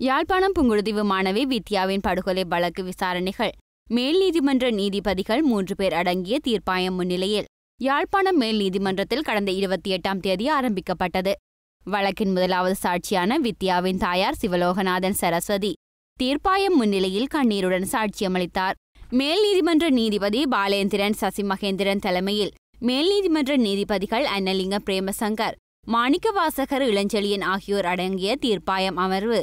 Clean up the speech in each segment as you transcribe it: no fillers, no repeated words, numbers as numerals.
யாழ்ப்பாணம் புங்குடுதீவு மாணவி வித்யாவின் படுகொலை வழக்கு விசாரணைகள் மேல் நீதிமன்ற நீதிபதிகள் 3 பேர் அடங்கிய தீர்ப்பாயம் முன்னிலையில் யாழ்ப்பாணம் மேல் நீதிமன்றத்தில் கடந்த 28ஆம் தேதி ஆரம்பிக்கப்பட்டது. வழக்கின் முதலாவது சாட்சியான வித்யாவின் தாயார் சிவலோகநாதன் சரஸ்வதி தீர்ப்பாயம் முன்னிலையில் கண்ணீருடன் சாட்சியமளித்தார். மேல் நீதிமன்ற நீதிபதி பாலேந்திரன் சசிமகேந்திரன் தலைமையில் மேல் நீதிமன்ற நீதிபதிகள் அன்னலிங்க பிரேமசங்கர், மாணிக்கவாசகர் இளஞ்செழியன் ஆகியோர் அடங்கிய தீர்ப்பாயம் அமர்வு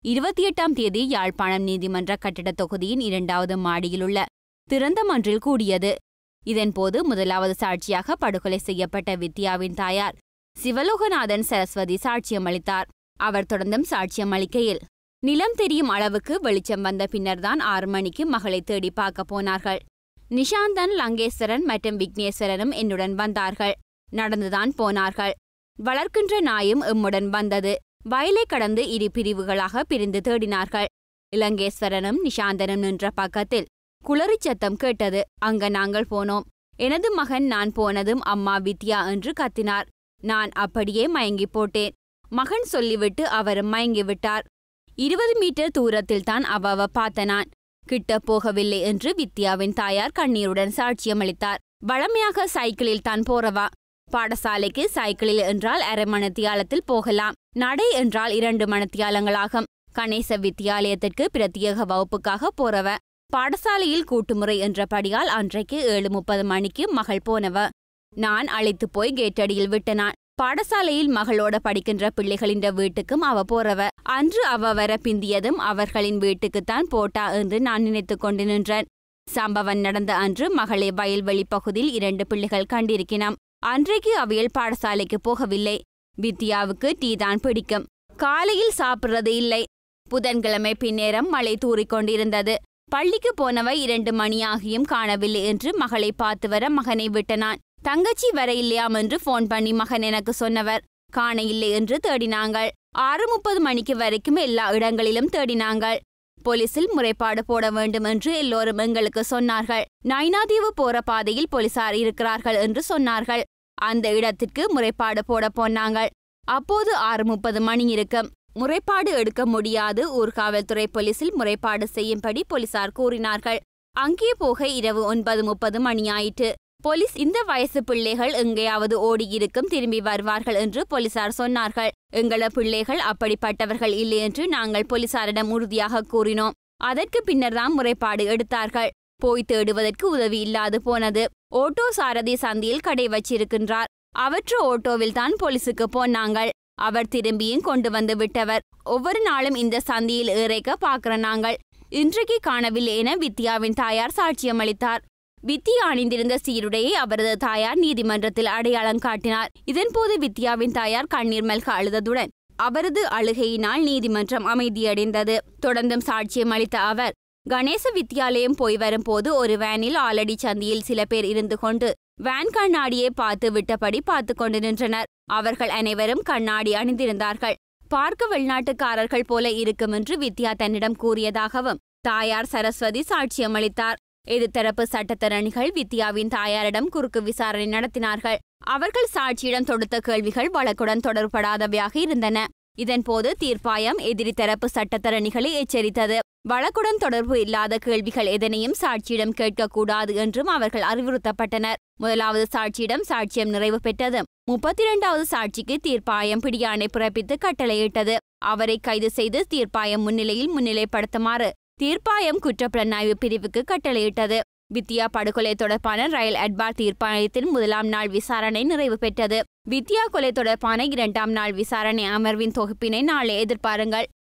28ஆம் தேதி யாழ்ப்பாணம் நீதிமன்ற கட்டிட தொகுதியின் 2வது மாடியிலுள்ள திறந்த மன்றில் கூடியது. இதன்போது முதலாவது சாட்சியாக படுகொலை செய்யப்பட்ட வித்யாவின் தாயார் சிவலோகநாதன் சரஸ்வதி சாட்சியமளித்தார். அவர் தொடர்ந்தும் சாட்சியமளிக்கையில், நிலம் தெரியும் அளவுக்கு வெளிச்சம் வந்த பின்னர்தான் 6 மணிக்கு மகளை தேடி பார்க்க போனார்கள். நிஷாந்தன், லங்கேஸ்வரன் மற்றும் விக்னேஸ்வரனும் என்னுடன் வந்தார்கள். நடந்துதான் போனார்கள். வளர்க்கின்ற நாயும் எம்முடன் வந்தது. வயலை கடந்து 2 பிரிவுகளாக பிரிந்து தேடினார்கள். இலங்கேஸ்வரனும் நிஷாந்தனும் நின்ற பக்கத்தில் குளறி சத்தம் கேட்டது. அங்க நாங்கள் போனோம். எனது மகன் நான் போனதும் அம்மா வித்யா என்று கத்தினார். நான் அப்படியே மயங்கி போட்டேன். மகன் சொல்லிவிட்டு அவரும் மயங்கிவிட்டார். 20 மீட்டர் தூரத்தில் தான் அவ பார்த்த நான். கிட்ட போகவில்லை என்று வித்யாவின் தாயார் கண்ணீருடன் சாட்சியமளித்தார். வழமையாக சைக்கிளில் தான் போறவா. பாடசாலைக்கு சைக்கிளில் என்றால் 1/2 மணித்தியாலத்தில் போகலாம். நடை என்றால் 2 மணித்தியாலங்களாகும். கணேச வித்தியாலயத்திற்கு பிரத்யேக வகுப்புக்காக போறவ. பாடசாலையில் கூட்டுமுறை என்றபடியால் அன்றைக்கு 7:30 மணிக்கு மகள் போனவ. நான் அழைத்து போய் கேட்டடியில் விட்டனான். பாடசாலையில் மகளோட படிக்கின்ற பிள்ளைகளின் வீட்டுக்கும் அவ போறவ. அன்று அவ வர பிந்தியதும் அவர்களின் வீட்டுக்குத்தான் போட்டா என்று நான் நினைத்து கொண்டு நின்றேன். சம்பவம் நடந்த அன்று மகளை வயல்வெளி பகுதியில் 2 பிள்ளைகள் கண்டிருக்கினோம். அன்றைக்கு அவையில் பாடசாலைக்கு போகவில்லை. வித்யாவுக்கு டீ தான் பிடிக்கும். காலையில் சாப்பிட்றது இல்லை. புதன்கிழமை பின்னேரம் மழை தூறிக்கொண்டிருந்தது. பள்ளிக்கு போனவை 2 மணியாகியும் காணவில்லை என்று மகளை பார்த்து வர மகனை விட்டனான். தங்கச்சி வர இல்லையாம் என்று போன் பண்ணி மகன் எனக்கு சொன்னவர். காண இல்லை என்று தேடினாங்கள். 6:30 மணிக்கு வரைக்கும் எல்லா இடங்களிலும் தேடினாங்கள். போலீசில் முறைப்பாடு போட வேண்டும் என்று எல்லோரும் எங்களுக்கு சொன்னார்கள். நைனாதீவு போற பாதையில் போலீசார் இருக்கிறார்கள் என்று சொன்னார்கள். அந்த இடத்திற்கு முறைப்பாடு போட போனாங்கள். அப்போது 6:30 மணி இருக்கும். முறைப்பாடு எடுக்க முடியாது. ஊர்காவல்துறை போலீசில் முறைப்பாடு செய்யும்படி போலீசார் கூறினார்கள். அங்கே போக இரவு 9:30 மணியாயிற்று. போலீஸ் இந்த வயசு பிள்ளைகள் எங்கேயாவது ஓடி இருக்கும், திரும்பி வருவார்கள் என்று போலீசார் சொன்னார்கள். எங்கள பிள்ளைகள் அப்படிப்பட்டவர்கள் இல்லை என்று நாங்கள் போலீசாரிடம் உறுதியாக கூறினோம். அதற்கு பின்னர்தான் முறைப்பாடு எடுத்தார்கள். போய் தேடுவதற்கு உதவி இல்லாது போனது. ஓட்டோ சாரதி சந்தியில் கடை வச்சிருக்கின்றார். அவற்று ஓட்டோவில் தான் போலீசுக்கு போனாங்கள். அவர் திரும்பியும் கொண்டு வந்து விட்டவர். ஒவ்வொரு நாளும் இந்த சந்தியில் ஏறைக்க பார்க்கிற நாங்கள். இன்றைக்கு காணவில்லை என வித்யாவின் தாயார் சாட்சியமளித்தார். வித்யா அணிந்திருந்த சீருடையை அவரது தாயார் நீதிமன்றத்தில் அடையாளம் காட்டினார். இதன்போது வித்யாவின் தாயார் கண்ணீர் மல்க அழுததுடன் அவரது அழுகையினால் நீதிமன்றம் அமைதியடைந்தது. தொடர்ந்தும் சாட்சியம் அளித்த அவர், கணேச வித்தியாலயம் போய் வரும்போது ஒரு வேனில் ஆலடி சந்தியில் சில பேர் இருந்து கொண்டு வேன் கண்ணாடியை பார்த்து விட்டபடி பார்த்து கொண்டு நின்றனர். அவர்கள் அனைவரும் கண்ணாடி அணிந்திருந்தார்கள். பார்க்க வெளிநாட்டுக்காரர்கள் போல இருக்கும் என்று வித்யா தன்னிடம் கூறியதாகவும் தாயார் சரஸ்வதி சாட்சியமளித்தார். எதிர்த்தரப்பு சட்டத்தரணிகள் வித்யாவின் தாயாரிடம் குறுக்கு விசாரணை நடத்தினார்கள். அவர்கள் சாட்சியிடம் தொடுத்த கேள்விகள் வழக்குடன் தொடர்படாதவையாக இருந்தன. இதன்போது தீர்ப்பாயம் எதிரி தரப்பு சட்டத்தரணிகளை எச்சரித்தது. வழக்குடன் தொடர்பு இல்லாத கேள்விகள் எதனையும் சாட்சியிடம் கேட்கக்கூடாது என்றும் அவர்கள் அறிவுறுத்தப்பட்டனர். முதலாவது சாட்சியிடம் சாட்சியம் நிறைவு பெற்றதும் 32வது சாட்சிக்கு தீர்ப்பாயம் பிடியாணை பிறப்பித்து கட்டளையிட்டது. அவரை கைது செய்து தீர்ப்பாயம் முன்னிலையில் முன்னிலைப்படுத்துமாறு தீர்ப்பாயம் குற்றப்புலனாய்வு பிரிவுக்கு கட்டளையிட்டது. வித்யா படுகொலை தொடர்பான ரயில் அட்பார் தீர்ப்பாயத்தின் 1ஆம் நாள் விசாரணை நிறைவு பெற்றது. வித்யா கொலை தொடர்பான 2ஆம் நாள் விசாரணை அமர்வின் தொகுப்பினை நாளை எதிர்பாருங்கள்.